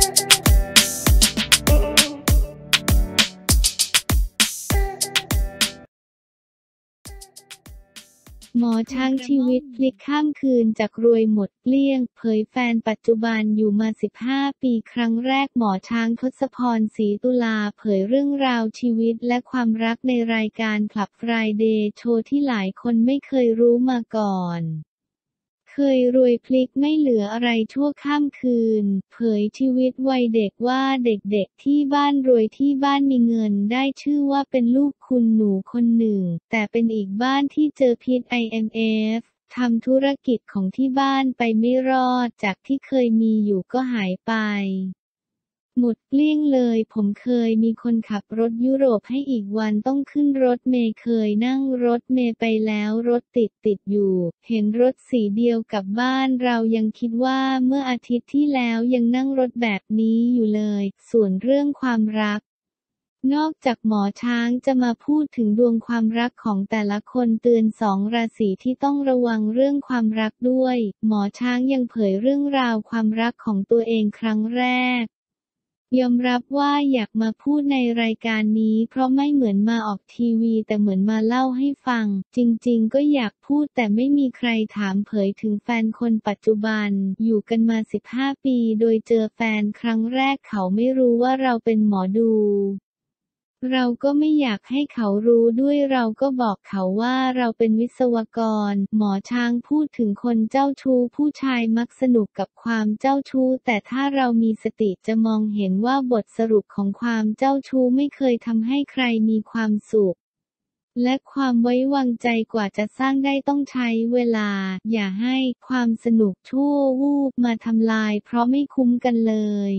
หมอช้างชีวิตพลิกข้ามคืนจากรวยหมดเกลี้ยงเผยแฟนปัจจุบันอยู่มา15 ปีครั้งแรกหมอช้างทศพร ศรีตุลาเผยเรื่องราวชีวิตและความรักในรายการคลับไฟเดย์โชว์ที่หลายคนไม่เคยรู้มาก่อนเคยรวยพลิกไม่เหลืออะไรชั่วข้ามคืนเผยชีวิตวัยเด็กว่าเด็กๆที่บ้านรวยที่บ้านมีเงินได้ชื่อว่าเป็นลูกคุณหนูคนหนึ่งแต่เป็นอีกบ้านที่เจอพิษ IMF ทำธุรกิจของที่บ้านไปไม่รอดจากที่เคยมีอยู่ก็หายไปหมดเกลี้ยงเลยผมเคยมีคนขับรถยุโรปให้อีกวันต้องขึ้นรถเมล์เคยนั่งรถเมล์ไปแล้วรถติดอยู่เห็นรถสีเดียวกับบ้านเรายังคิดว่าเมื่ออาทิตย์ที่แล้วยังนั่งรถแบบนี้อยู่เลยส่วนเรื่องความรักนอกจากหมอช้างจะมาพูดถึงดวงความรักของแต่ละคนเตือน2 ราศีที่ต้องระวังเรื่องความรักด้วยหมอช้างยังเผยเรื่องราวความรักของตัวเองครั้งแรกยอมรับว่าอยากมาพูดในรายการนี้เพราะไม่เหมือนมาออกทีวีแต่เหมือนมาเล่าให้ฟังจริงๆก็อยากพูดแต่ไม่มีใครถามเผยถึงแฟนคนปัจจุบันอยู่กันมา15 ปีโดยเจอแฟนครั้งแรกเขาไม่รู้ว่าเราเป็นหมอดูเราก็ไม่อยากให้เขารู้ด้วยเราก็บอกเขาว่าเราเป็นวิศวกรหมอช้างพูดถึงคนเจ้าชู้ผู้ชายมักสนุกกับความเจ้าชู้แต่ถ้าเรามีสติจะมองเห็นว่าบทสรุปของความเจ้าชู้ไม่เคยทำให้ใครมีความสุขและความไว้วางใจกว่าจะสร้างได้ต้องใช้เวลาอย่าให้ความสนุกชั่ววูบมาทำลายเพราะไม่คุ้มกันเลย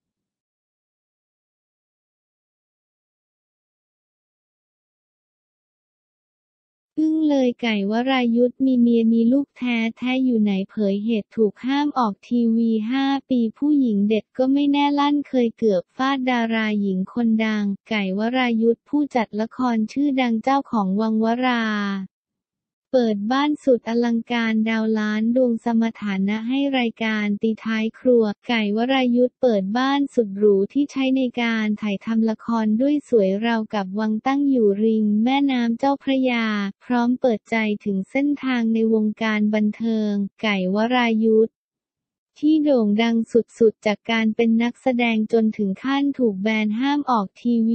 อึ้งเลยไก่วรายุทธมีเมียมีลูกแท้อยู่ไหนเผยเหตุถูกห้ามออกทีวี5 ปีผู้หญิงเด็ดก็ไม่แน่ลั่นเคยเกือบฟาดดาราหญิงคนดังไก่วรายุทธผู้จัดละครชื่อดังเจ้าของวังวราเปิดบ้านสุดอลังการดาวล้านดวงสมฐานะให้รายการตีท้ายครัวไก่วรายุทธเปิดบ้านสุดหรูที่ใช้ในการถ่ายทำละครด้วยสวยราวกับวังตั้งอยู่ริมแม่น้ำเจ้าพระยาพร้อมเปิดใจถึงเส้นทางในวงการบันเทิงไก่วรายุทธที่โด่งดังสุดๆจากการเป็นนักแสดงจนถึงขั้นถูกแบนห้ามออกทีวี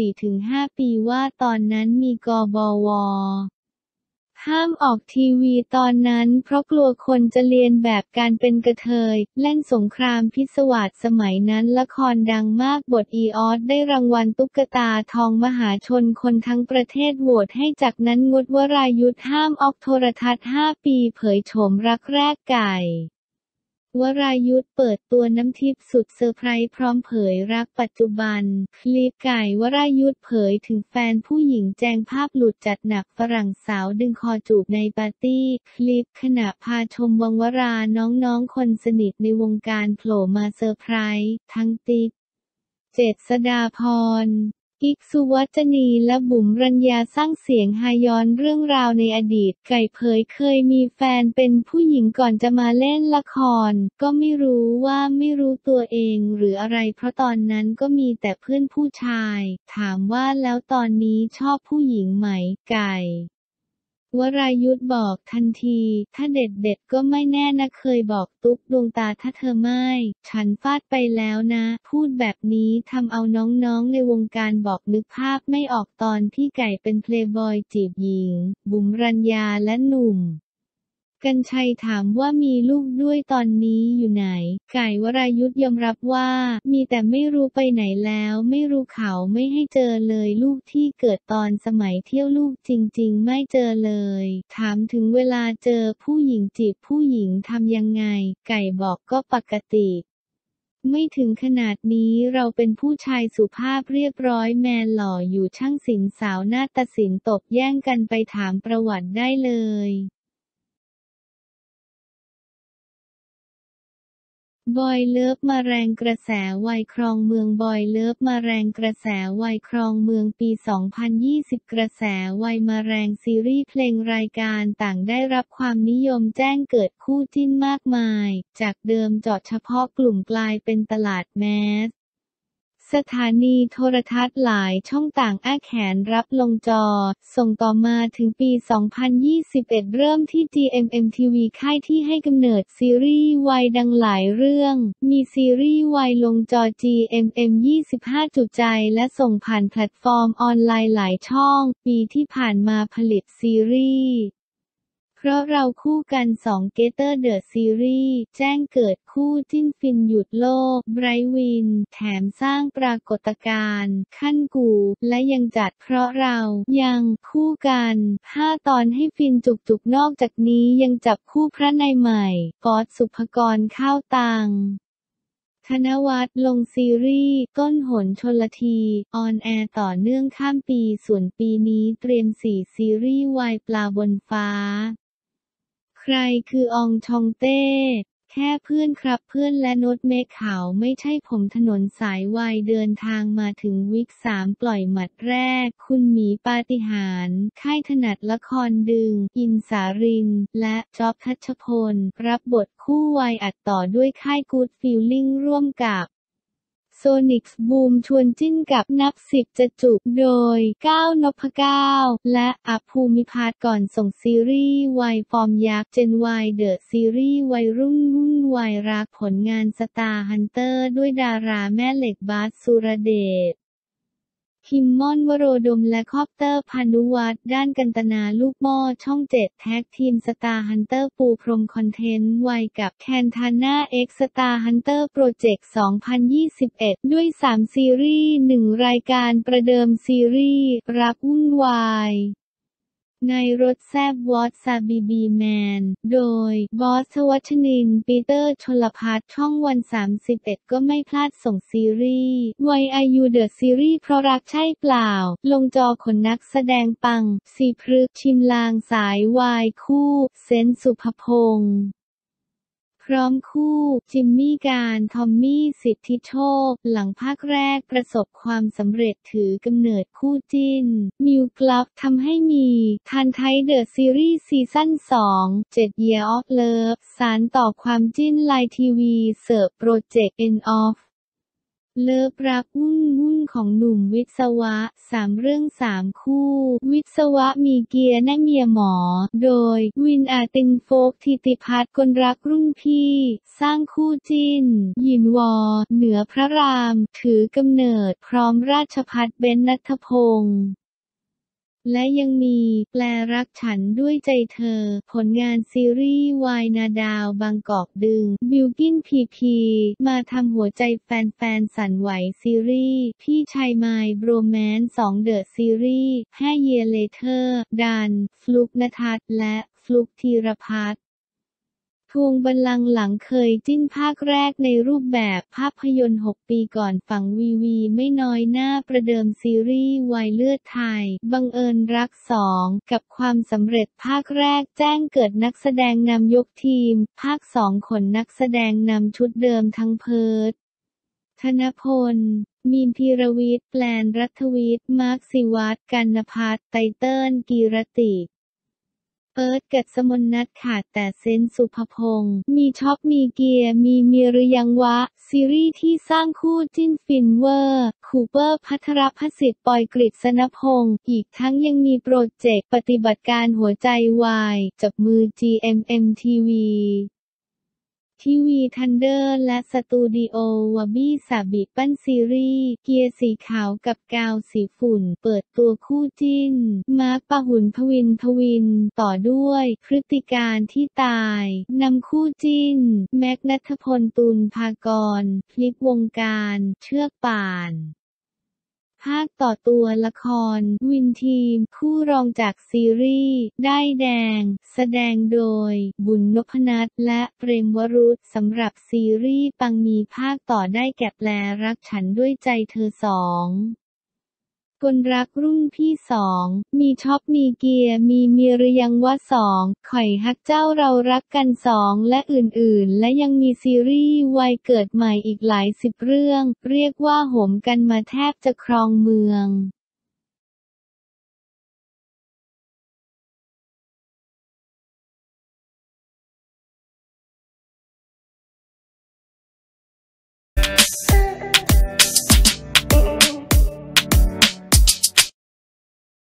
4-5 ปีว่าตอนนั้นมีกบว.ห้ามออกทีวีตอนนั้นเพราะกลัวคนจะเลียนแบบการเป็นกระเทยเล่นสงครามพิศวาสสมัยนั้นละครดังมากบทอีออสได้รางวัลตุ๊กตาทองมหาชนคนทั้งประเทศโหวตให้จากนั้นงดวรายุทธห้ามออกโทรทัศน์5 ปีเผยโฉมรักแรกไก่วรายุทธเปิดตัวน้ำทิพย์สุดเซอร์ไพรส์พร้อมเผยรักปัจจุบันคลิปไก่วรายุทธเผยถึงแฟนผู้หญิงแจงภาพหลุดจัดหนักฝรั่งสาวดึงคอจูบในปาร์ตี้คลิปขณะพาชมวังวราน้องๆคนสนิทในวงการโผล่มาเซอร์ไพรส์ทั้งติ๊กเจษฎาพรอิกสุวจนีและบุ๋มรัญญาสร้างเสียงฮาย้อนเรื่องราวในอดีตไก่เผยเคยมีแฟนเป็นผู้หญิงก่อนจะมาเล่นละครก็ไม่รู้ว่าไม่รู้ตัวเองหรืออะไรเพราะตอนนั้นก็มีแต่เพื่อนผู้ชายถามว่าแล้วตอนนี้ชอบผู้หญิงไหมไก่วรายุทธบอกทันทีถ้าเด็ดก็ไม่แน่นะเคยบอกตุ๊กดวงตาถ้าเธอไม่ฉันฟาดไปแล้วนะพูดแบบนี้ทำเอาน้องๆในวงการบอกนึกภาพไม่ออกตอนที่ไก่เป็นเพลย์บอยจีบหญิงบุ๋มรัญญาและหนุ่มกรรชัยถามว่ามีลูกด้วยตอนนี้อยู่ไหนไก่วรายุทธยอมรับว่ามีแต่ไม่รู้ไปไหนแล้วไม่รู้เขาไม่ให้เจอเลยลูกที่เกิดตอนสมัยเที่ยวลูกจริงๆไม่เจอเลยถามถึงเวลาเจอผู้หญิงจีบผู้หญิงทำยังไงไก่บอกก็ปกติไม่ถึงขนาดนี้เราเป็นผู้ชายสุภาพเรียบร้อยแมนหล่ออยู่ช่างศิลป์สาวนาฏศิลป์ตบแย่งกันไปถามประวัติได้เลยบอยเลิฟมาแรงกระแสวัยครองเมืองบอยเลิฟมาแรงกระแสวัยครองเมืองปี 2020 กระแสวัยมาแรงซีรีส์เพลงรายการต่างได้รับความนิยมแจ้งเกิดคู่จิ้นมากมายจากเดิมเจาะเฉพาะกลุ่มกลายเป็นตลาดแมสสถานีโทรทัศน์หลายช่องต่างอ้าแขนรับลงจอส่งต่อมาถึงปี 2021 เริ่มที่ GMM TV ค่ายที่ให้กำเนิดซีรีส์วายดังหลายเรื่องมีซีรีส์วายลงจอ GMM 25 จุใจและส่งผ่านแพลตฟอร์มออนไลน์หลายช่องปีที่ผ่านมาผลิตซีรีส์เพราะเราคู่กัน2 Gather The Series แจ้งเกิดคู่จิ้นฟินหยุดโลกไบรท์วินแถมสร้างปรากฏการณ์ขั้นกูและยังจัดเพราะเรายังคู่กัน5 ตอนให้ฟินจุกๆนอกจากนี้ยังจับคู่พระนายใหม่ก๊อตสุภกรข้าวตังธนวัฒน์ลงซีรีส์ต้นหนชลทีออนแอร์ต่อเนื่องข้ามปีส่วนปีนี้เตรียม4 ซีรีส์วายปลาบนฟ้าใครคืออองชองเต้แค่เพื่อนครับเพื่อนและโน้ตเมฆเขาไม่ใช่ผมถนนสายวายเดินทางมาถึงวิก3ปล่อยหมัดแรกคุณหมีปาฏิหาริย์ค่ายถนัดละครดึงอินสารินและจ๊อบทัชพลรับบทคู่วายอัดต่อด้วยค่ายกู๊ดฟีลลิ่งร่วมกับโซนิกส์บูมชวนจิ้นกับนับ10จะจุกโดยก้าวนพเก้าและอัพภูมิพัฒน์ก่อนส่งซีรีส์วายฟอร์มยักษ์เจนวายเดอะซีรีส์วัยรุ่นวุ่นวายรักผลงานสตาร์ฮันเตอร์ด้วยดาราแม่เหล็กบาสสุรเดชคิมม่อนวโรดมและคอปเตอร์พานุวัฒน์ด้านกันตนาลูกหม้อช่อง7แท็กทีมสตาร์ฮันเตอร์ปูพรมคอนเทนต์ไวกับแคนทาน่าเอ็กซ์สตาร์ฮันเตอร์โปรเจกต์ 2021 ด้วย3 ซีรีส์1 รายการประเดิมซีรีส์รักวุ่นวายในรถแซ่บวอตซาบีบีแมนโดยบอส วัชรินทร์ปีเตอร์ชลภัทรช่องวัน31ก็ไม่พลาดส่งซีรีส์วัยอายุเดอะซีรีส์เพราะรักใช่เปล่าลงจอขนนักแสดงปังสีพฤกษ์ชิมลางสายวายคู่เซนต์สุภพงษ์พร้อมคู่จิมมี่การทอมมี่สิทธิโชคหลังภาคแรกประสบความสำเร็จถือกำเนิดคู่จิ้นมิวกลับทำให้มีทันไทยเดอะซีรีส์ซีซั่น2 7 Year of Love สานต่อความจิ้นไลน์ทีวีเสิร์ฟโปรเจกต์ End of เลิฟรักวุ่นของหนุ่มวิศวะ3 เรื่อง3 คู่วิศวะมีเกียร์แน่เมียหมอโดยวินอาตินโฟกธิติพัฒน์คนรักรุ่นพี่สร้างคู่จิ้นหยินวอเหนือพระรามถือกำเนิดพร้อมราชภัฏเบญจณัฐพงษ์และยังมีแปลรักฉันด้วยใจเธอผลงานซีรีส์วายนาดาวบางกอกดึงบิลกิ้นพีมาทำหัวใจแฟนๆสั่นไหวซีรีส์พี่ชายมายโบรแมนซ์2เดอะซีรีส์5 Year Later ดันฟลุกณทัศน์และฟลุกธีรพัฒน์ทวงบัลลังก์หลังเคยจิ้นภาคแรกในรูปแบบภาพยนตร์6 ปีก่อนฝั่งวีไม่น้อยหน้าประเดิมซีรีส์วายเลือดไทยบังเอิญรัก2กับความสำเร็จภาคแรกแจ้งเกิดนักแสดงนำยกทีมภาค2ขนนักแสดงนำชุดเดิมทั้งเพิร์ทธนพลมีนพีรวิทย์แปลนรัฐวิทย์มาร์คศิวัตรกรรณพัฒน์ไตเติ้ลกีรติเอิร์ธกัสมนนัทขาดแต่เซนต์สุภพงษ์มีช็อปมีเกียร์มีหรือยังวะซีรีส์ที่สร้างคู่จิ้นฟินเวอร์คูเปอร์ภัทรพสิทธิ์ปอยกฤษณพงษ์อีกทั้งยังมีโปรเจกต์ปฏิบัติการหัวใจวายจับมือ GMM TV ทีวีทันเดอร์และสตูดิโอวาบี้สาบิปั้นซีรีส์เกียร์สีขาวกับกาวสีฝุ่นเปิดตัวคู่จิ้นมาร์ค ปหุล พวินต่อด้วยพฤติการที่ตายนำคู่จิ้นแม็กซ์ ณัฐพล ตุลภากรพลิกวงการเชือกป่านภาคต่อตัวละครวินทีมคู่รองจากซีรีส์ด้ายแดงแสดงโดยบุญนพนัทและเปรมวรุษสำหรับซีรีส์ปังมีภาคต่อได้แก่แปลรักฉันด้วยใจเธอ2 คนรักรุ่นพี่สองมีช็อปมีเกียร์มีหรือยังว่าสองข่อยฮักเจ้าเรารักกันสองและอื่นๆและยังมีซีรีส์วัยเกิดใหม่อีกหลายสิบเรื่องเรียกว่าโหมกันมาแทบจะครองเมือง